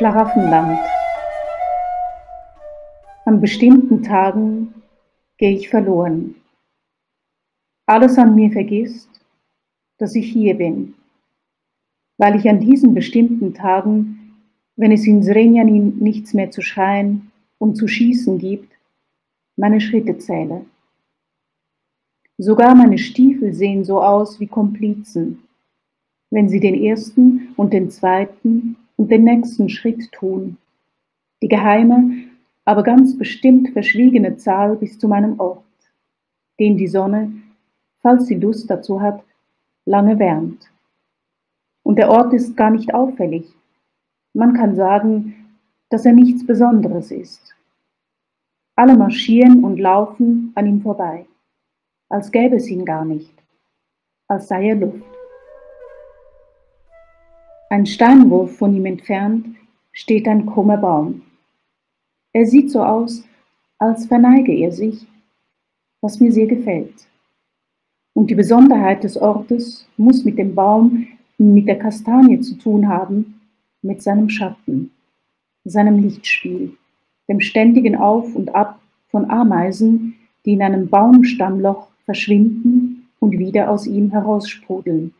Schlaraffenland. An bestimmten Tagen gehe ich verloren. Alles an mir vergisst, dass ich hier bin, weil ich an diesen bestimmten Tagen, wenn es in Zrenjanin nichts mehr zu schreien und zu schießen gibt, meine Schritte zähle. Sogar meine Stiefel sehen so aus wie Komplizen, wenn sie den ersten und den zweiten und den nächsten Schritt tun, die geheime, aber ganz bestimmt verschwiegene Zahl bis zu meinem Ort, den die Sonne, falls sie Lust dazu hat, lange wärmt. Und der Ort ist gar nicht auffällig. Man kann sagen, dass er nichts Besonderes ist. Alle marschieren und laufen an ihm vorbei, als gäbe es ihn gar nicht, als sei er Luft. Ein Steinwurf von ihm entfernt steht ein krummer Baum. Er sieht so aus, als verneige er sich, was mir sehr gefällt. Und die Besonderheit des Ortes muss mit dem Baum, mit der Kastanie zu tun haben, mit seinem Schatten, seinem Lichtspiel, dem ständigen Auf und Ab von Ameisen, die in einem Baumstammloch verschwinden und wieder aus ihm heraussprudeln.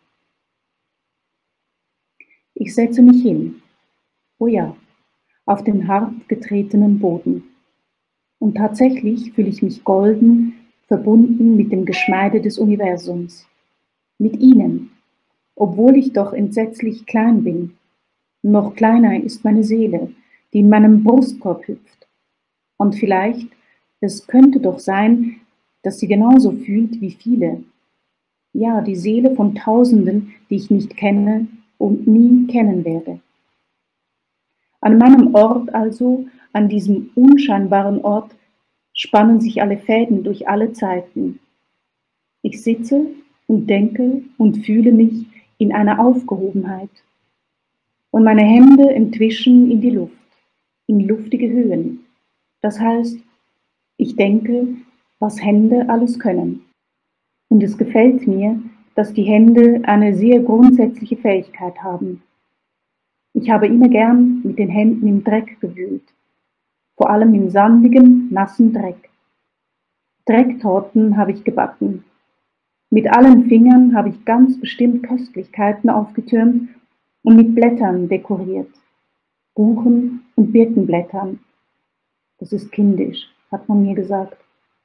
Ich setze mich hin, oh ja, auf den hart getretenen Boden. Und tatsächlich fühle ich mich golden, verbunden mit dem Geschmeide des Universums, mit ihnen, obwohl ich doch entsetzlich klein bin. Noch kleiner ist meine Seele, die in meinem Brustkorb hüpft. Und vielleicht, es könnte doch sein, dass sie genauso fühlt wie viele. Ja, die Seele von Tausenden, die ich nicht kenne und nie kennen werde. An meinem Ort also, an diesem unscheinbaren Ort, spannen sich alle Fäden durch alle Zeiten. Ich sitze und denke und fühle mich in einer Aufgehobenheit. Und meine Hände entwischen in die Luft, in luftige Höhen. Das heißt, ich denke, was Hände alles können. Und es gefällt mir, dass die Hände eine sehr grundsätzliche Fähigkeit haben. Ich habe immer gern mit den Händen im Dreck gewühlt, vor allem im sandigen, nassen Dreck. Drecktorten habe ich gebacken. Mit allen Fingern habe ich ganz bestimmt Köstlichkeiten aufgetürmt und mit Blättern dekoriert. Buchen- und Birkenblättern. Das ist kindisch, hat man mir gesagt.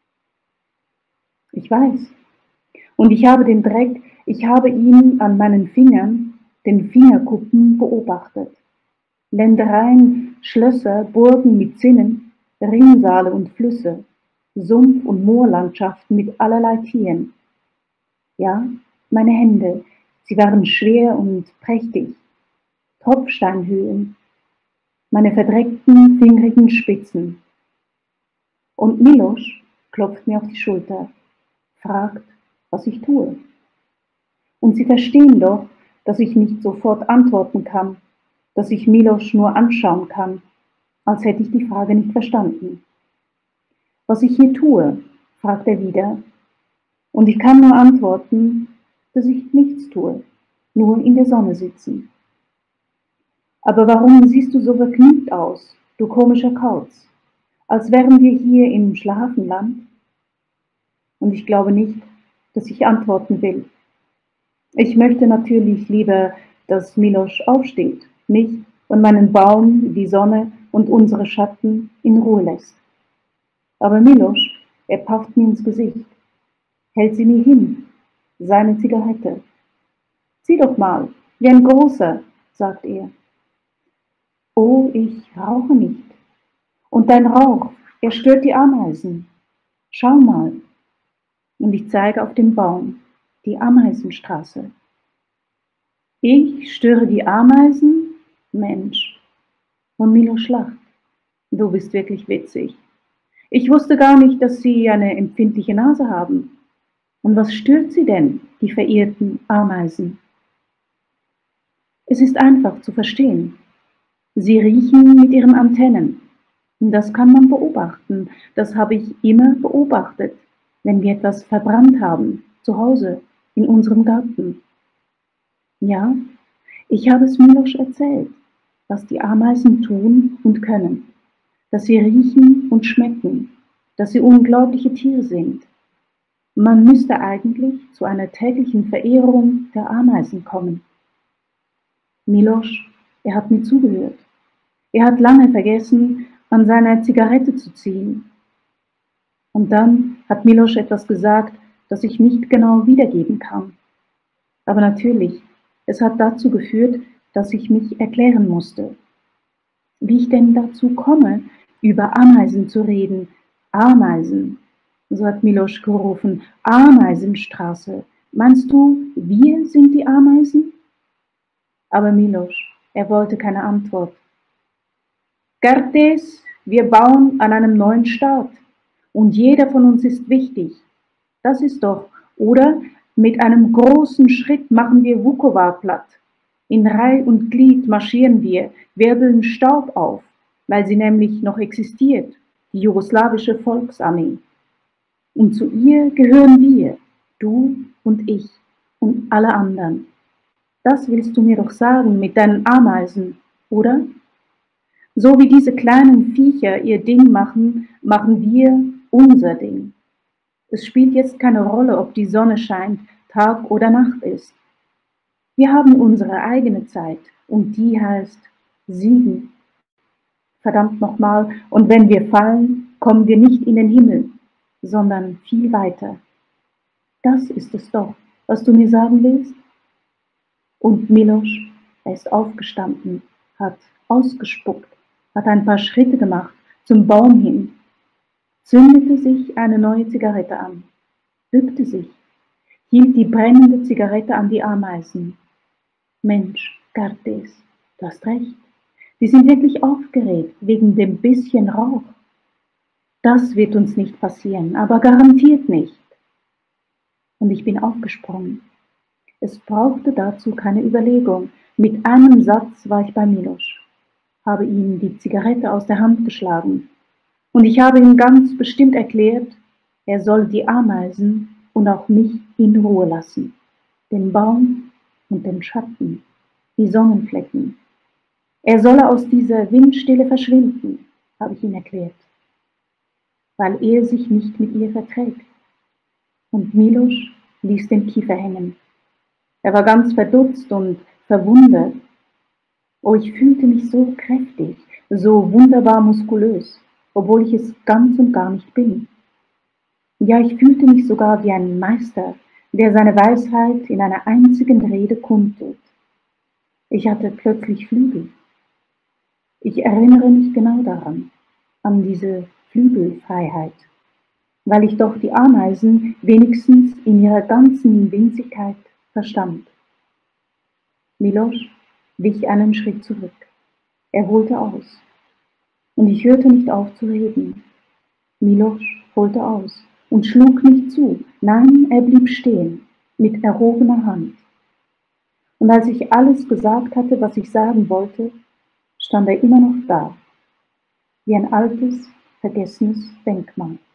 Ich weiß. Und ich habe den Dreck, ich habe ihn an meinen Fingern, den Fingerkuppen beobachtet. Ländereien, Schlösser, Burgen mit Zinnen, Ringsaale und Flüsse, Sumpf- und Moorlandschaften mit allerlei Tieren. Ja, meine Hände, sie waren schwer und prächtig. Tropfsteinhöhen, meine verdreckten, fingrigen Spitzen. Und Milos klopft mir auf die Schulter, fragt, was ich tue. Und Sie verstehen doch, dass ich nicht sofort antworten kann, dass ich Milos nur anschauen kann, als hätte ich die Frage nicht verstanden. Was ich hier tue, fragt er wieder, und ich kann nur antworten, dass ich nichts tue, nur in der Sonne sitzen. Aber warum siehst du so vergnügt aus, du komischer Kauz, als wären wir hier im Schlaraffenland? Und ich glaube nicht, dass ich antworten will. Ich möchte natürlich lieber, dass Milos aufsteht, mich und meinen Baum, die Sonne und unsere Schatten in Ruhe lässt. Aber Milos, er pafft mir ins Gesicht, hält sie mir hin, seine Zigarette. Sieh doch mal, wie ein großer, sagt er. Oh, ich rauche nicht. Und dein Rauch, er stört die Ameisen. Schau mal. Und ich zeige auf den Baum, die Ameisenstraße. Ich störe die Ameisen? Mensch. Und Milos lacht. Du bist wirklich witzig. Ich wusste gar nicht, dass Sie eine empfindliche Nase haben. Und was stört Sie denn, die verehrten Ameisen? Es ist einfach zu verstehen. Sie riechen mit ihren Antennen. Das kann man beobachten. Das habe ich immer beobachtet, wenn wir etwas verbrannt haben, zu Hause, in unserem Garten. Ja, ich habe es Milos erzählt. was die Ameisen tun und können, dass sie riechen und schmecken, dass sie unglaubliche Tiere sind. Man müsste eigentlich zu einer täglichen Verehrung der Ameisen kommen. Miloš, er hat mir zugehört. Er hat lange vergessen, an seiner Zigarette zu ziehen. Und dann hat Miloš etwas gesagt, das ich nicht genau wiedergeben kann. Aber natürlich, es hat dazu geführt, dass ich mich erklären musste. Wie ich denn dazu komme, über Ameisen zu reden. Ameisen, so hat Miloš gerufen. Ameisenstraße. Meinst du, wir sind die Ameisen? Aber Miloš, er wollte keine Antwort. Kertész, wir bauen an einem neuen Staat. Und jeder von uns ist wichtig. Das ist doch, oder? Mit einem großen Schritt machen wir Vukovar platt. In Reih und Glied marschieren wir, wirbeln Staub auf, weil sie nämlich noch existiert, die jugoslawische Volksarmee. Und zu ihr gehören wir, du und ich und alle anderen. Das willst du mir doch sagen mit deinen Ameisen, oder? So wie diese kleinen Viecher ihr Ding machen, machen wir unser Ding. Es spielt jetzt keine Rolle, ob die Sonne scheint, Tag oder Nacht ist. Wir haben unsere eigene Zeit und die heißt Siegen. Verdammt nochmal, und wenn wir fallen, kommen wir nicht in den Himmel, sondern viel weiter. Das ist es doch, was du mir sagen willst? Und Miloš, er ist aufgestanden, hat ausgespuckt, hat ein paar Schritte gemacht zum Baum hin, zündete sich eine neue Zigarette an, bückte sich, hielt die brennende Zigarette an die Ameisen. Mensch, Kertész, du hast recht. Wir sind wirklich aufgeregt wegen dem bisschen Rauch. Das wird uns nicht passieren, aber garantiert nicht. Und ich bin aufgesprungen. Es brauchte dazu keine Überlegung. Mit einem Satz war ich bei Miloš, habe ihm die Zigarette aus der Hand geschlagen. Und ich habe ihm ganz bestimmt erklärt, er solle die Ameisen und auch mich in Ruhe lassen. Den Baum und den Schatten, die Sonnenflecken. Er solle aus dieser Windstille verschwinden, habe ich ihm erklärt, weil er sich nicht mit ihr verträgt. Und Miloš ließ den Kiefer hängen. Er war ganz verdutzt und verwundert. Oh, ich fühlte mich so kräftig, so wunderbar muskulös, obwohl ich es ganz und gar nicht bin. Ja, ich fühlte mich sogar wie ein Meister, der seine Weisheit in einer einzigen Rede kundtut. Ich hatte plötzlich Flügel. Ich erinnere mich genau daran, an diese Flügelfreiheit, weil ich doch die Ameisen wenigstens in ihrer ganzen Winzigkeit verstand. Miloš wich einen Schritt zurück. Er holte aus. Und ich hörte nicht auf zu reden. Miloš holte aus und schlug nicht zu. Nein, er blieb stehen, mit erhobener Hand. Und als ich alles gesagt hatte, was ich sagen wollte, stand er immer noch da, wie ein altes, vergessenes Denkmal.